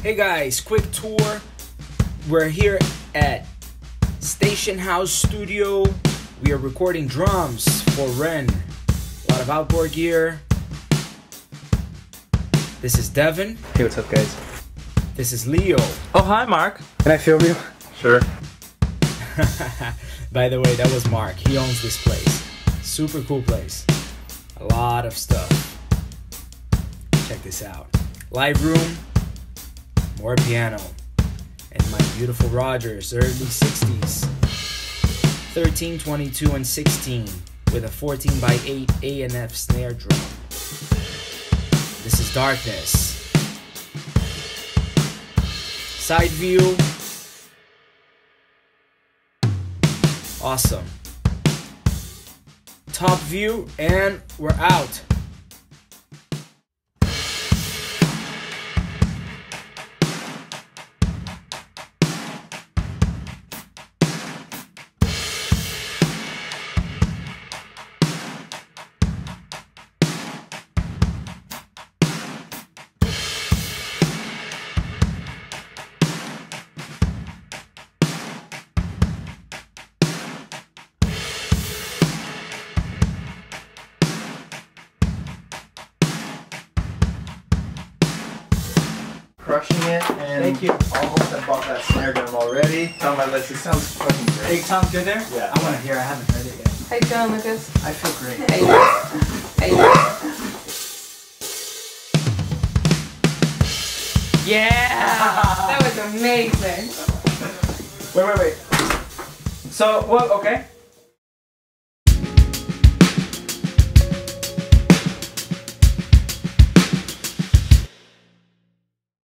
Hey guys, quick tour. We're here at Station House Studio. We are recording drums for Wrenn. A lot of outdoor gear. This is Devin. Hey, what's up, guys? This is Leo. Oh, hi, Mark. Can I film you? Sure. By the way, that was Mark. He owns this place. Super cool place. A lot of stuff. Check this out. Live room. More piano. And my beautiful Rogers, early 60s. 13, 22, and 16 with a 14x8 A&F snare drum. This is Darkness. Side view. Awesome. Top view, and we're out. Crushing it, and thank you. Almost I bought that snare drum already. It's on my list. It sounds fucking great. Hey, sounds good there? Yeah. I want to hear. I haven't heard it yet. How you feeling, Lucas? I feel great. Hey. Hey. Yeah! That was amazing. Wait. So, well, okay.